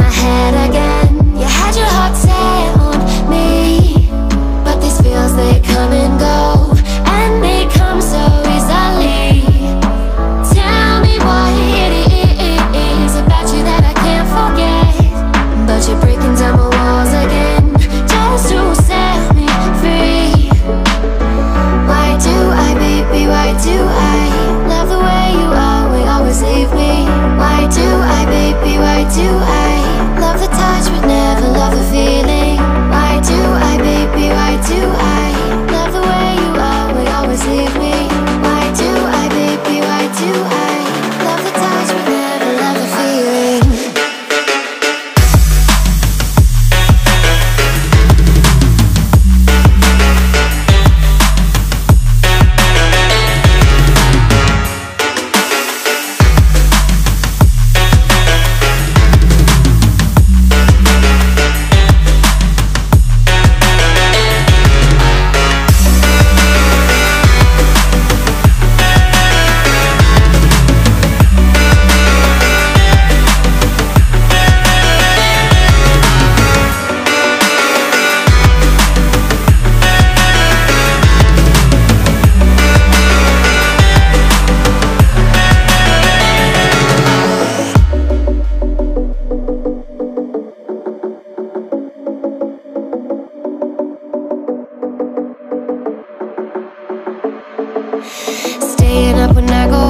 my head again. You had your heart set on me, but these feels, they come and go, and they come so easily. Tell me what it is about you that I can't forget, but you're breaking down my walls again, just to set me free. Why do I, baby, why do I love the way you always leave me? Why do I, baby, why do I love the touch but never love the feeling? Why do I, baby, why do I love the way you always leave me? Why do I, baby, why do I love the touch but never love the feeling? Staying up when I go